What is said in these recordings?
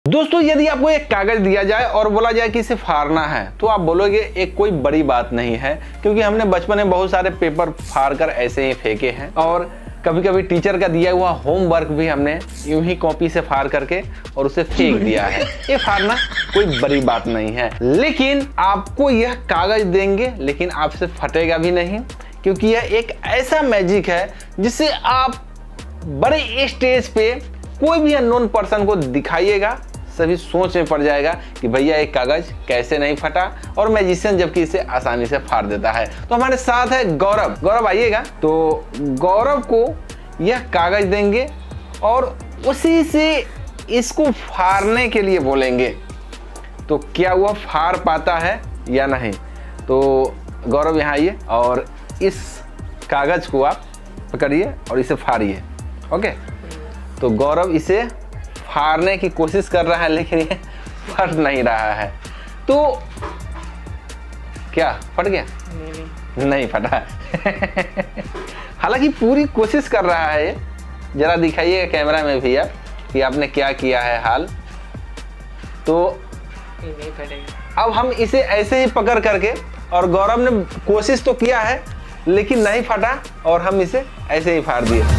दोस्तों यदि आपको एक कागज दिया जाए और बोला जाए कि इसे फाड़ना है तो आप बोलोगे एक कोई बड़ी बात नहीं है, क्योंकि हमने बचपन में बहुत सारे पेपर फाड़ कर ऐसे ही फेंके हैं और कभी कभी टीचर का दिया हुआ होमवर्क भी हमने यूं ही कॉपी से फाड़ करके और उसे फेंक दिया है। ये फाड़ना कोई बड़ी बात नहीं है, लेकिन आपको यह कागज देंगे लेकिन आपसे फटेगा भी नहीं, क्योंकि यह एक ऐसा मैजिक है जिससे आप बड़े स्टेज पे कोई भी अननोन पर्सन को दिखाइएगा, सभी सोच में पड़ जाएगा कि भैया एक कागज कैसे नहीं फटा, और मैजिशियन जबकि इसे आसानी से फाड़ देता है। तो हमारे साथ है गौरव। गौरव आइएगा। तो गौरव को यह कागज देंगे और उसी से इसको फाड़ने के लिए बोलेंगे, तो क्या वह फाड़ पाता है या नहीं। तो गौरव यहाँ आइए और इस कागज को आप पकड़िए और इसे फाड़िए। ओके, तो गौरव इसे फाड़ने की कोशिश कर रहा है लेकिन ये फट नहीं रहा है। तो क्या फट गया? नहीं फटा। हालांकि पूरी कोशिश कर रहा है ये। जरा दिखाइएगा कैमरा में भी आप कि आपने क्या किया है हाल। तो नहीं फटेगा। अब हम इसे ऐसे ही पकड़ करके, और गौरव ने कोशिश तो किया है लेकिन नहीं फटा और हम इसे ऐसे ही फाड़ दिए।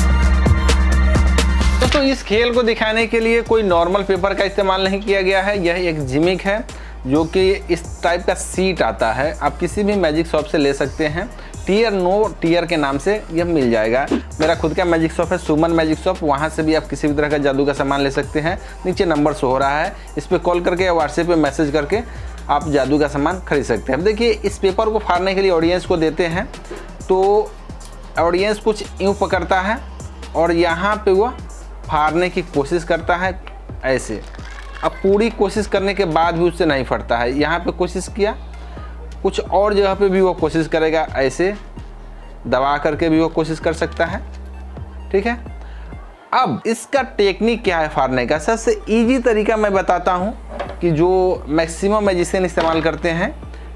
दोस्तों इस खेल को दिखाने के लिए कोई नॉर्मल पेपर का इस्तेमाल नहीं किया गया है। यह एक जिमिक है जो कि इस टाइप का सीट आता है। आप किसी भी मैजिक शॉप से ले सकते हैं। टीयर नो टीयर के नाम से यह मिल जाएगा। मेरा खुद का मैजिक शॉप है सुमन मैजिक शॉप, वहाँ से भी आप किसी भी तरह का जादू का सामान ले सकते हैं। नीचे नंबर शो हो रहा है, इस पर कॉल करके या व्हाट्सएप पे मैसेज करके आप जादू का सामान खरीद सकते हैं। अब देखिए इस पेपर को फाड़ने के लिए ऑडियंस को देते हैं, तो ऑडियंस कुछ यूँ पकड़ता है और यहाँ पर वह फाड़ने की कोशिश करता है ऐसे। अब पूरी कोशिश करने के बाद भी उससे नहीं फटता है। यहाँ पे कोशिश किया, कुछ और जगह पे भी वो कोशिश करेगा, ऐसे दबा करके भी वो कोशिश कर सकता है। ठीक है, अब इसका टेक्निक क्या है फाड़ने का। सबसे इजी तरीका मैं बताता हूँ कि जो मैक्सिमम मैजिशियन इस्तेमाल करते हैं,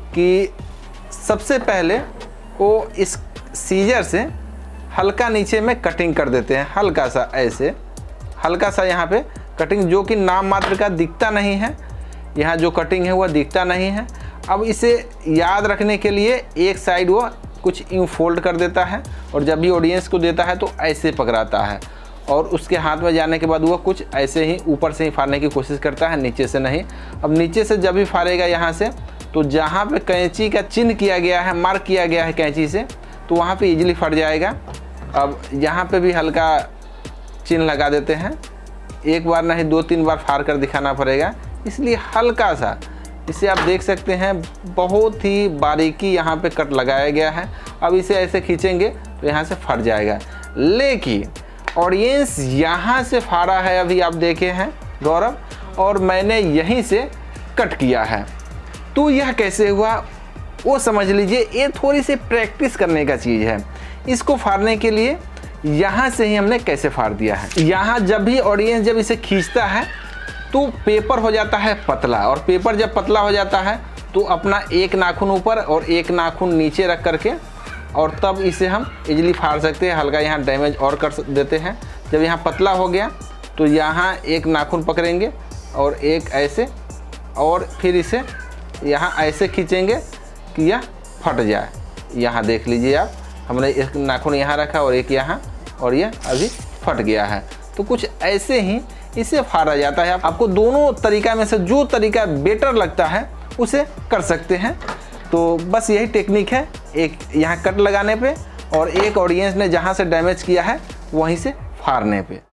कि सबसे पहले वो इस सीजर से हल्का नीचे में कटिंग कर देते हैं, हल्का सा ऐसे, हल्का सा यहाँ पे कटिंग, जो कि नाम मात्र का दिखता नहीं है। यहाँ जो कटिंग है वह दिखता नहीं है। अब इसे याद रखने के लिए एक साइड वो कुछ यूँ फोल्ड कर देता है और जब भी ऑडियंस को देता है तो ऐसे पकड़ाता है, और उसके हाथ में जाने के बाद वह कुछ ऐसे ही ऊपर से ही फाड़ने की कोशिश करता है, नीचे से नहीं। अब नीचे से जब भी फाड़ेगा यहाँ से, तो जहाँ पर कैंची का चिन्ह किया गया है, मार्क किया गया है कैंची से, तो वहाँ पर ईजिली फट जाएगा। अब यहाँ पर भी हल्का चिन्ह लगा देते हैं। एक बार नहीं 2-3 बार फाड़ कर दिखाना पड़ेगा, इसलिए हल्का सा इसे आप देख सकते हैं, बहुत ही बारीकी यहाँ पे कट लगाया गया है। अब इसे ऐसे खींचेंगे तो यहाँ से फट जाएगा, लेकिन ऑडियंस यहाँ से फाड़ा है, अभी आप देखे हैं गौरव, और मैंने यहीं से कट किया है। तो यह कैसे हुआ वो समझ लीजिए। ये थोड़ी सी प्रैक्टिस करने का चीज़ है। इसको फाड़ने के लिए यहाँ से ही हमने कैसे फाड़ दिया है। यहाँ जब भी ऑडियंस जब इसे खींचता है तो पेपर हो जाता है पतला, और पेपर जब पतला हो जाता है तो अपना एक नाखून ऊपर और एक नाखून नीचे रख करके, और तब इसे हम इजीली फाड़ सकते हैं। हल्का यहाँ डैमेज और कर देते हैं। जब यहाँ पतला हो गया तो यहाँ एक नाखून पकड़ेंगे और एक ऐसे, और फिर इसे यहाँ ऐसे खींचेंगे कि यह फट जाए। यहाँ देख लीजिए आप, हमने एक नाखून यहाँ रखा और एक यहाँ, और यह अभी फट गया है। तो कुछ ऐसे ही इसे फाड़ा जाता है। आपको दोनों तरीका में से जो तरीका बेटर लगता है उसे कर सकते हैं। तो बस यही टेक्निक है, एक यहाँ कट लगाने पे और एक ऑडियंस ने जहाँ से डैमेज किया है वहीं से फाड़ने पे।